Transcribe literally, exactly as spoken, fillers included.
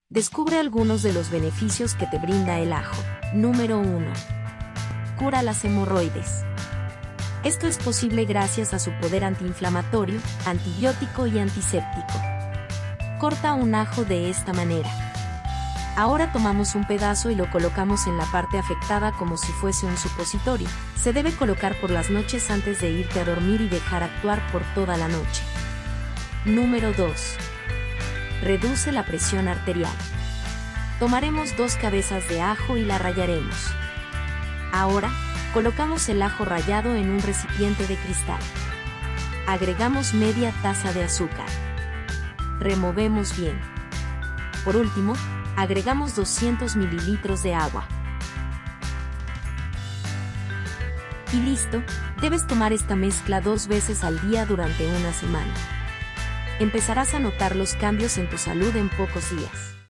Descubre algunos de los beneficios que te brinda el ajo. Número uno. Cura las hemorroides. Esto es posible gracias a su poder antiinflamatorio, antibiótico y antiséptico. Corta un ajo de esta manera. Ahora tomamos un pedazo y lo colocamos en la parte afectada como si fuese un supositorio. Se debe colocar por las noches antes de irte a dormir y dejar actuar por toda la noche. Número dos. Reduce la presión arterial. Tomaremos dos cabezas de ajo y la rallaremos. Ahora, colocamos el ajo rallado en un recipiente de cristal. Agregamos media taza de azúcar. Removemos bien. Por último, agregamos doscientos mililitros de agua. Y listo, debes tomar esta mezcla dos veces al día durante una semana. Empezarás a notar los cambios en tu salud en pocos días.